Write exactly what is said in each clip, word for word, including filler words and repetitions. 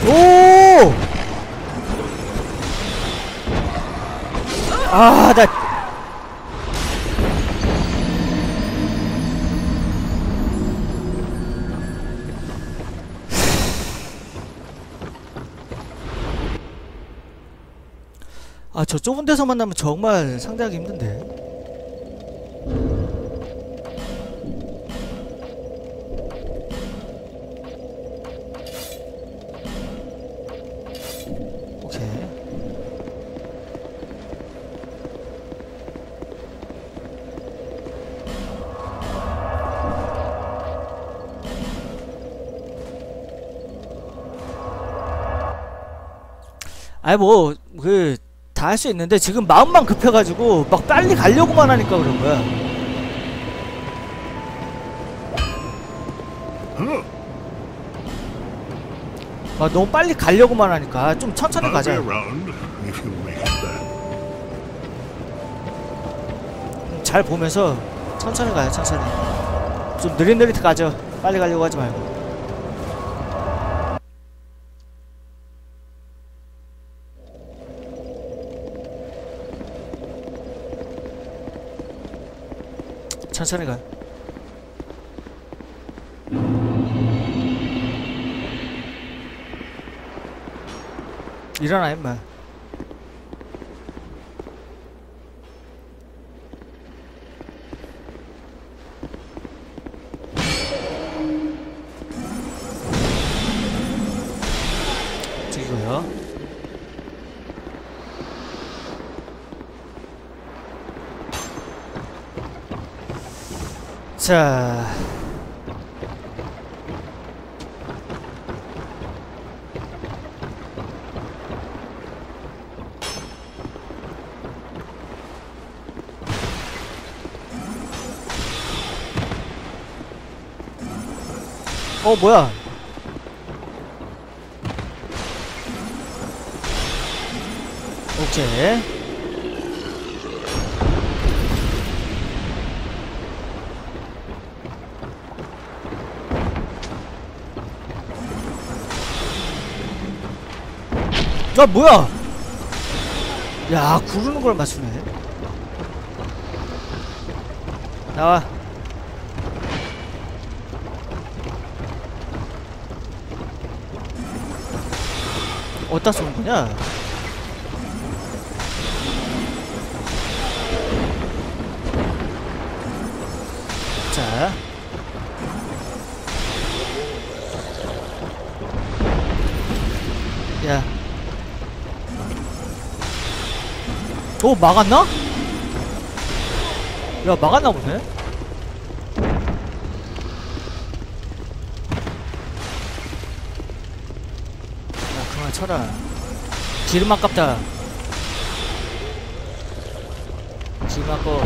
오! 아, 나 아, 저 좁은 데서 만나면 정말 상대하기 힘든데. 오케이. 아이 뭐 그 다 할 수 있는데 지금 마음만 급해가지고 막 빨리 가려고만 하니까 그런 거야. 아, 너무 빨리 가려고만 하니까 좀 천천히 가자. 잘 보면서 천천히 가요. 천천히 좀 느릿느릿 가죠. 빨리 가려고 하지 말고. 천천히 가. 일어나 임마. 저기고요. 자, 어 뭐야? 오케이. 아 뭐야? 야, 구르는 걸 맞추네. 나와. 어디다 쏘는 거냐? 자, 야. 오, 막았나? 야, 막았나 보네? 야, 그만 쳐라. 기름 아깝다. 기름 아까워.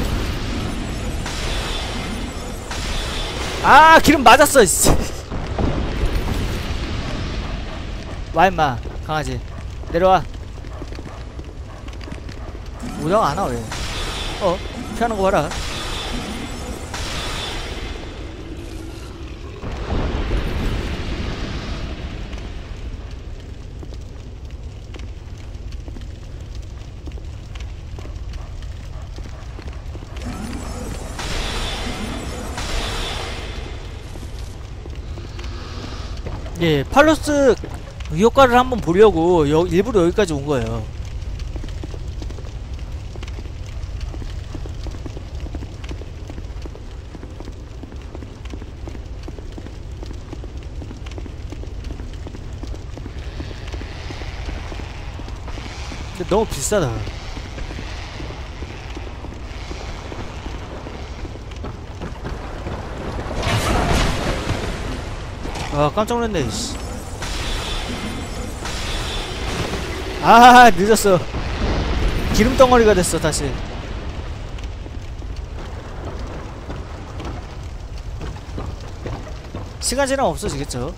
아, 기름 맞았어. 와 임마 강아지 내려와. 오다가 안와 왜? 어? 피하는 거 봐라. 예, 팔로스 효과를 한번 보려고 여, 일부러 여기까지 온 거예요. 근데 너무 비싸다. 아, 깜짝 놀랐네. 씨. 아, 늦었어. 기름 덩어리가 됐어 다시. 시간 지나면 없어지겠죠.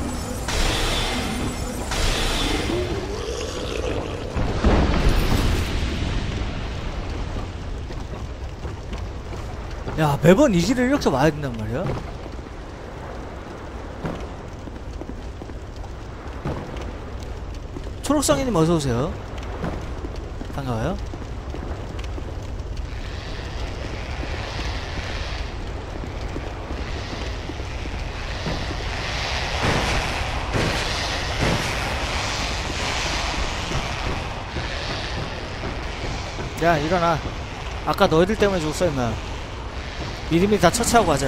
야, 매번 이 길을 이렇게 와야 된단 말이야? 초록성이님 어서오세요. 반가워요. 야 일어나. 아까 너희들 때문에 죽었어 임마. 미리미리 다 처치하고 가자.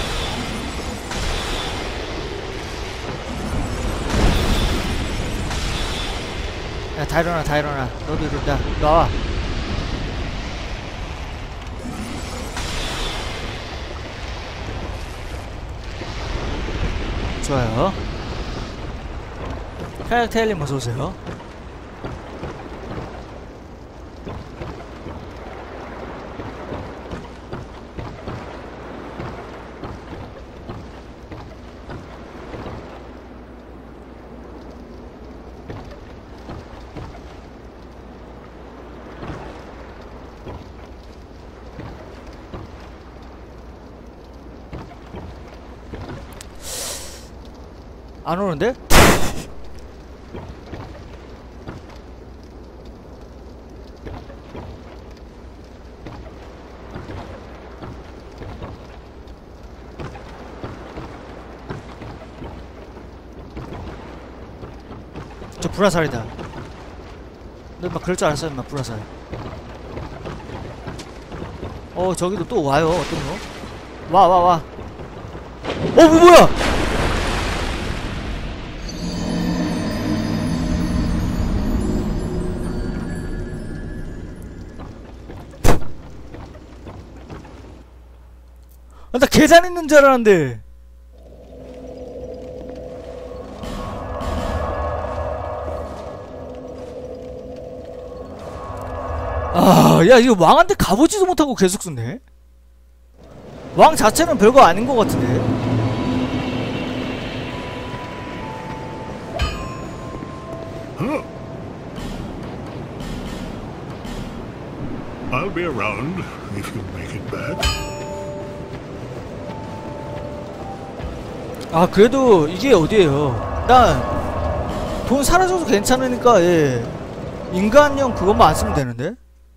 야 다 일어나 다 일어나. 너도 일어나. 나와. 좋아요. 카약 테일님 어서오세요. 안 오는데? 저 불화살이다. 너 막 그럴 줄 알았어 임마. 불화살. 어 저기도 또 와요. 어떤 거? 와 와 와. 어 뭐, 뭐야? 아, 나 계단 있는 줄 알았는데. 아, 야, 이거 왕한테 가보지도 못하고 계속 쓰네? 왕 자체는 별거 아닌 것 같은데? Huh. I'll be around if you make it back. 아, 그래도 이게 어디에요? 난 돈 사라져도 괜찮으니까, 예. 인간형 그것만 안 쓰면 되는데?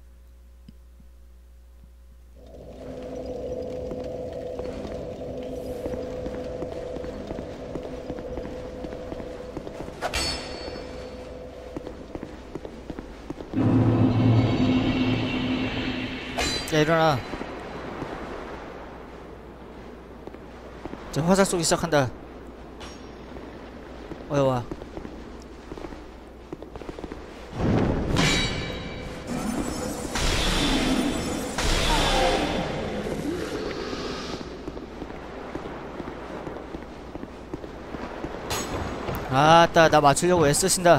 야 일어나. 자 화살 쏘기 시작한다. 어여와. 아따 나 맞추려고 애쓰신다.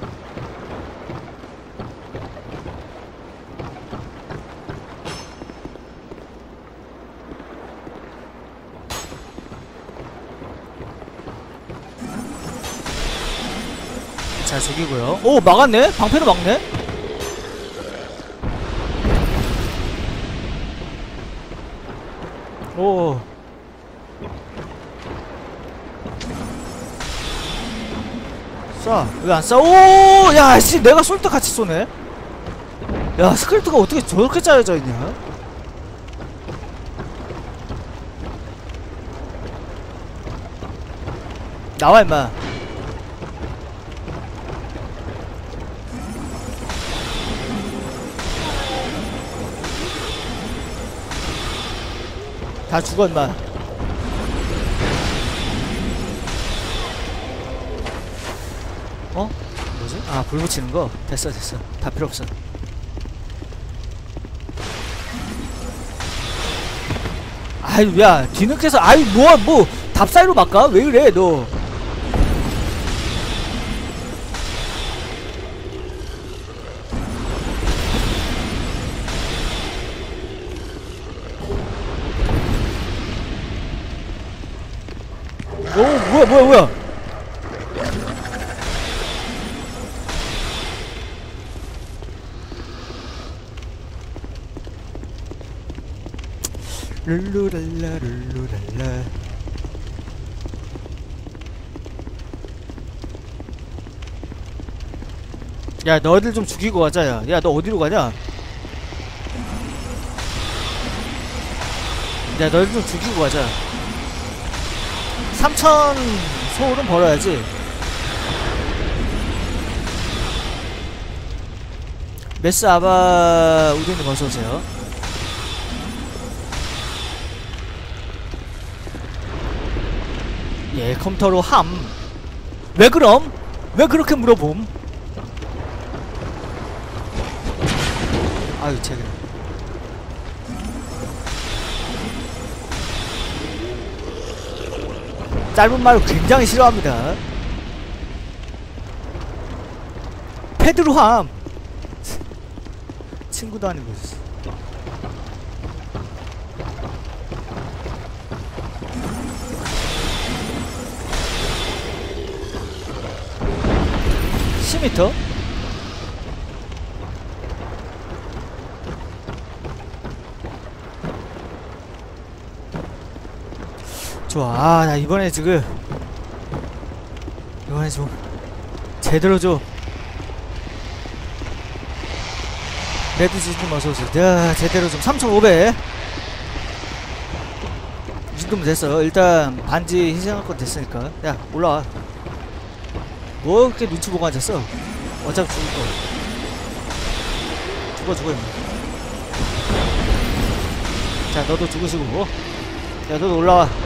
자 죽이고요. 오 막았네? 방패로 막네? 오 쏴. 왜 안 쏴? 오! 야 씨 내가 쏠 때 같이 쏘네? 야 스크립트가 어떻게 저렇게 짜여져 있냐? 나와 임마. 다 죽어 임마. 어? 뭐지? 아 불 붙이는 거? 됐어 됐어. 다 필요 없어. 아유 야 뒤늦게서 아유 뭐야 뭐 답사이로 막가? 왜 그래 너? 오 뭐야 뭐야 뭐야. 룰루랄라 룰루랄라. 야 너희들 좀 죽이고 가자. 야 야 너 어디로 가냐? 야 너희들 좀 죽이고 가자. 삼천 소울은 벌어야지. 메스 아바 우드님 어서오세요. 예 컴퓨터로 함. 왜 그럼? 왜 그렇게 물어봄? 아유 제가 짧은 말 굉장히 싫어합니다. 패드로 함. 친구도 아니고. 십 미터? 좋아. 아, 나 이번에 지금 이번에 좀 제대로 좀 레드지 좀 어서오세요. 야 제대로 좀 삼천오백 이 정도면 됐어. 일단 반지 희생할 건 됐으니까. 야 올라와. 뭐 그렇게 눈치 보고 앉았어. 어차피 죽을 거. 죽어 죽어 임마. 자 너도 죽으시고. 야 너도 올라와.